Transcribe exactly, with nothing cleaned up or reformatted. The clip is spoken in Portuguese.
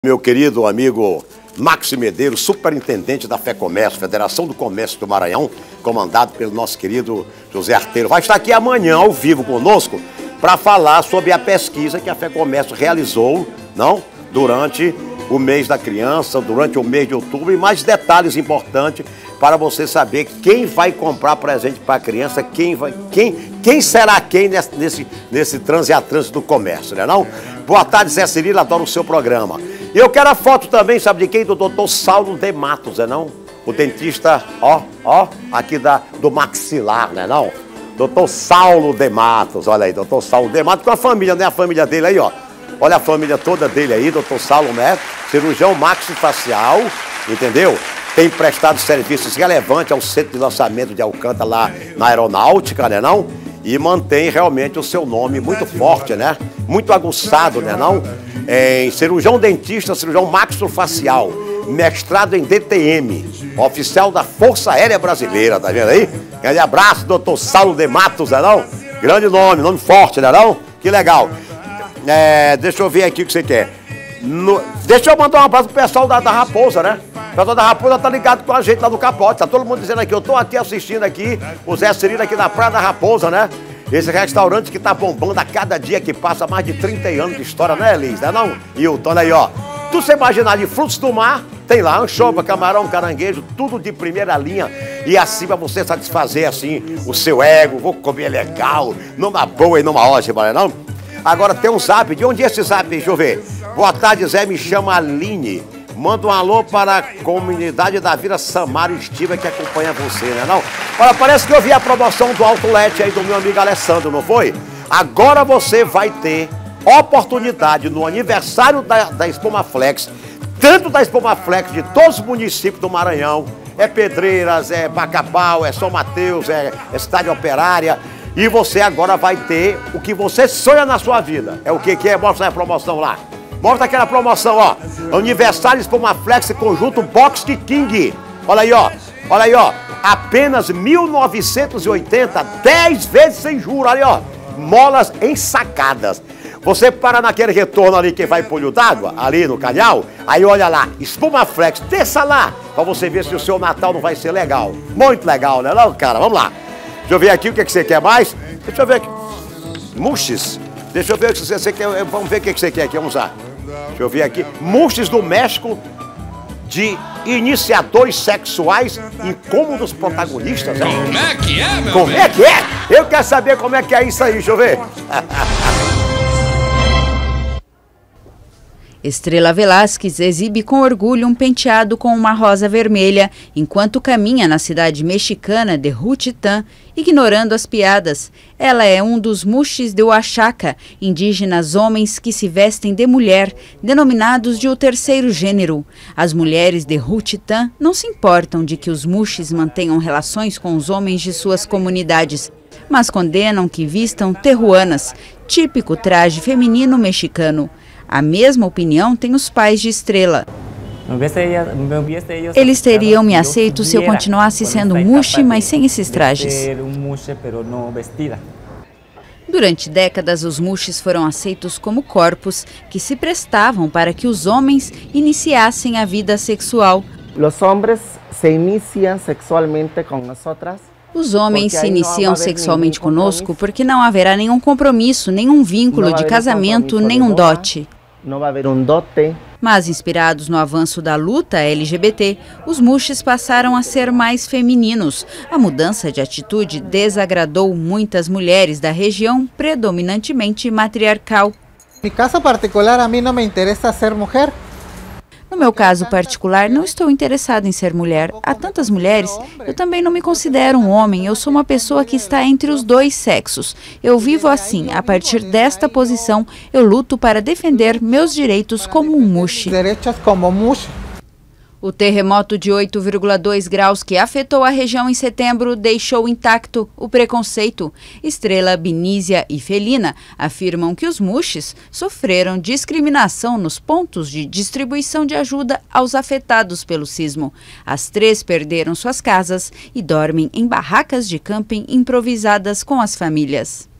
Meu querido amigo Maxi Medeiros, superintendente da FEComércio, Federação do Comércio do Maranhão, comandado pelo nosso querido José Arteiro, vai estar aqui amanhã ao vivo conosco para falar sobre a pesquisa que a FEComércio realizou, não, durante o mês da criança, durante o mês de outubro, e mais detalhes importantes para você saber quem vai comprar presente para a criança, quem, vai, quem, quem será quem nesse, nesse, nesse transe a transe do comércio, né não? Boa tarde, Zé Cirilo, adoro o seu programa. E eu quero a foto também, sabe de quem? Do doutor Saulo de Matos, né não? O dentista, ó, ó, aqui da, do maxilar, né não? doutor Saulo de Matos, olha aí, doutor Saulo de Matos com a família, né? A família dele aí, ó. Olha a família toda dele aí, doutor Saulo, né? Cirurgião maxifacial, entendeu? Tem prestado serviços relevantes ao centro de lançamento de Alcântara lá na aeronáutica, né não? E mantém realmente o seu nome muito forte, né? Muito aguçado, né não? É, cirurgião dentista, cirurgião maxilofacial, mestrado em D T M, oficial da Força Aérea Brasileira, tá vendo aí? Grande abraço, doutor Saulo de Matos, né não? Grande nome, nome forte, né não? Que legal. É, deixa eu ver aqui o que você quer. No, deixa eu mandar um abraço pro pessoal da, da Raposa, né? O pessoal da Raposa tá ligado com a gente lá no Capote. Tá todo mundo dizendo aqui, eu tô aqui assistindo aqui, o Zé Cirilo aqui na Praia da Raposa, né? Esse restaurante que tá bombando a cada dia que passa, mais de trinta anos de história, né, Elis? Não é não? E o Tony aí, ó. Tu se imaginar de frutos do mar, tem lá anchova, camarão, caranguejo, tudo de primeira linha. E assim pra você satisfazer, assim, o seu ego, vou comer legal, numa boa e numa ótima, não é não? Agora tem um zap, de onde é esse zap? Deixa eu ver. Boa tarde, Zé, me chama Aline. Manda um alô para a comunidade da Vila Samara Estiva que acompanha você, né não? Olha, parece que eu vi a promoção do Outlet aí do meu amigo Alessandro, não foi? Agora você vai ter oportunidade no aniversário da, da Espumaflex, tanto da Espumaflex de todos os municípios do Maranhão, é Pedreiras, é Bacabal, é São Mateus, é, é Cidade Operária, e você agora vai ter o que você sonha na sua vida. É o que que é? Mostra a promoção lá. Mostra aquela promoção, ó. Aniversário Espumaflex Conjunto Box de King. Olha aí, ó. Olha aí, ó. Apenas mil novecentos e oitenta, dez vezes sem juros. Olha aí, ó. Molas ensacadas. Você para naquele retorno ali que vai polho d'água, ali no canal, aí olha lá, Espumaflex, desça lá, pra você ver se o seu Natal não vai ser legal. Muito legal, né não, cara? Vamos lá. Deixa eu ver aqui o que, que você quer mais. Deixa eu ver aqui. Mouches. Deixa eu ver o que você quer. Vamos ver o que, que você quer aqui. Vamos lá. Deixa eu ver aqui. Mouches do México de iniciadores sexuais incômodos protagonistas. Hein? Como é que é, meu Como é que é? Eu quero saber como é que é isso aí. Deixa eu ver. Estrela Velasquez exibe com orgulho um penteado com uma rosa vermelha enquanto caminha na cidade mexicana de Juchitán, ignorando as piadas. Ela é um dos muxes de Oaxaca, indígenas homens que se vestem de mulher, denominados de o terceiro gênero. As mulheres de Juchitán não se importam de que os muxes mantenham relações com os homens de suas comunidades, mas condenam que vistam terruanas, típico traje feminino mexicano. A mesma opinião tem os pais de Estrela. Eles teriam me aceito se eu continuasse sendo muxe, mas sem esses trajes. Durante décadas, os muxes foram aceitos como corpos que se prestavam para que os homens iniciassem a vida sexual. Os homens se iniciam sexualmente com nós. Os homens se iniciam sexualmente conosco porque não haverá nenhum compromisso, nenhum vínculo de casamento, nenhum dote. Não vai haver um dote. Mas, inspirados no avanço da luta L G B T, os muxes passaram a ser mais femininos. A mudança de atitude desagradou muitas mulheres da região predominantemente matriarcal. No caso particular, a mim não me interessa ser mulher. No meu caso particular, não estou interessada em ser mulher. Há tantas mulheres, eu também não me considero um homem, eu sou uma pessoa que está entre os dois sexos. Eu vivo assim, a partir desta posição, eu luto para defender meus direitos como um muxe. Direitos como muxe. O terremoto de oito vírgula dois graus que afetou a região em setembro deixou intacto o preconceito. Estrela, Binísia e Felina afirmam que os muxes sofreram discriminação nos pontos de distribuição de ajuda aos afetados pelo sismo. As três perderam suas casas e dormem em barracas de camping improvisadas com as famílias.